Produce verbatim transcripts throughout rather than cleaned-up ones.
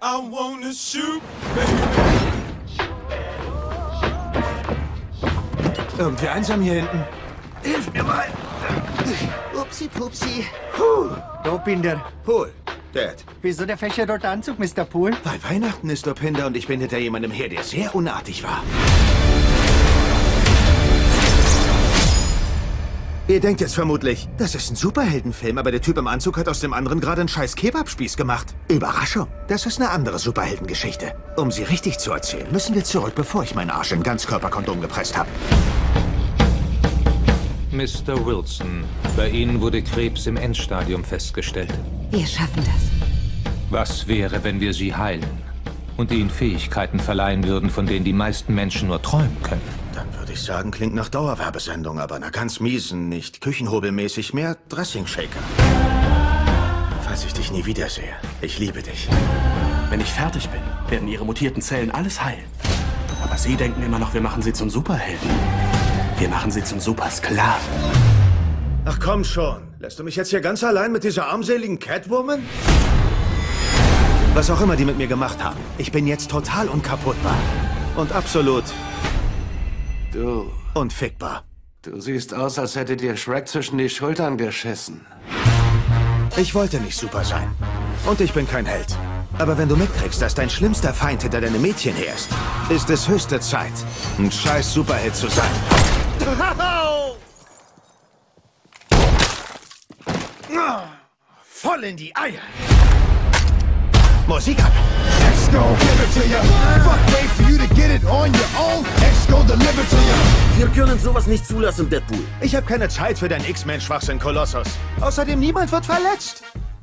I wanna shoot, baby. Irgendwie einsam hier hinten. Hilf mir mal. Upsi, pupsi. Puh. Dopinder. Pool. Dad. Wieso der fächerrote Anzug, Mister Pool? Weil Weihnachten ist, Dopinder, und ich bin hinter jemandem her, der sehr unartig war. Ihr denkt jetzt vermutlich, das ist ein Superheldenfilm, aber der Typ im Anzug hat aus dem anderen gerade einen scheiß Kebabspieß gemacht. Überraschung, das ist eine andere Superheldengeschichte. Um sie richtig zu erzählen, müssen wir zurück, bevor ich meinen Arsch in Ganzkörperkondom gepresst habe. Mister Wilson, bei Ihnen wurde Krebs im Endstadium festgestellt. Wir schaffen das. Was wäre, wenn wir Sie heilen und Ihnen Fähigkeiten verleihen würden, von denen die meisten Menschen nur träumen können? Dann würde ich sagen, klingt nach Dauerwerbesendung, aber einer ganz miesen, nicht küchenhobelmäßig, mehr Dressing-Shaker. Falls ich dich nie wiedersehe, ich liebe dich. Wenn ich fertig bin, werden ihre mutierten Zellen alles heilen. Aber sie denken immer noch, wir machen sie zum Superhelden. Wir machen sie zum Supersklaven. Ach komm schon, lässt du mich jetzt hier ganz allein mit dieser armseligen Catwoman? Was auch immer die mit mir gemacht haben, ich bin jetzt total unkaputtbar. Und absolut Du, unfickbar. du siehst aus, als hätte dir Shrek zwischen die Schultern geschissen. Ich wollte nicht super sein. Und ich bin kein Held. Aber wenn du mitkriegst, dass dein schlimmster Feind hinter deinem Mädchen her ist, ist es höchste Zeit, ein scheiß Superheld zu sein. Voll in die Eier. Musik ab. X-Go, give it to ya. Fuck, wait for you to get it on your own. X-Go, deliver to ya. Wir können sowas nicht zulassen, Deadpool. Ich habe keine Zeit für dein X-Men-Schwachsinn, Kolossus. Außerdem, niemand wird verletzt.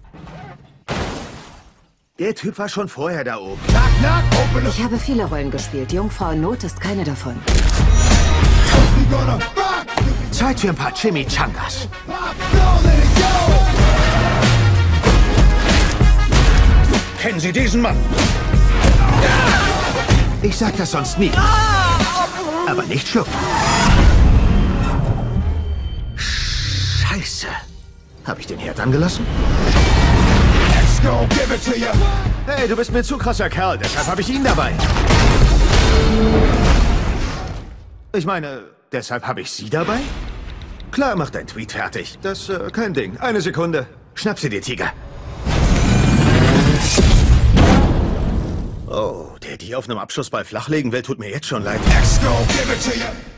Der Typ war schon vorher da oben. Knock, knock, open up. Ich habe viele Rollen gespielt. Jungfrau in Not ist keine davon. We gonna rock. Zeit für ein paar Chimichangas. Pop, go, let it go. Kennen Sie diesen Mann? Ich sag das sonst nie. Aber nicht schlucken. Scheiße. Hab ich den Herd angelassen? X-Go, give it to ya. Hey, du bist mir zu krasser Kerl, deshalb habe ich ihn dabei. Ich meine, deshalb habe ich Sie dabei? Klar, mach dein Tweet fertig. Das, äh, kein Ding. Eine Sekunde. Schnapp sie dir, Tiger. Oh, der die auf einem Abschlussball flachlegen will, tut mir jetzt schon leid. X-Go, give it to ya.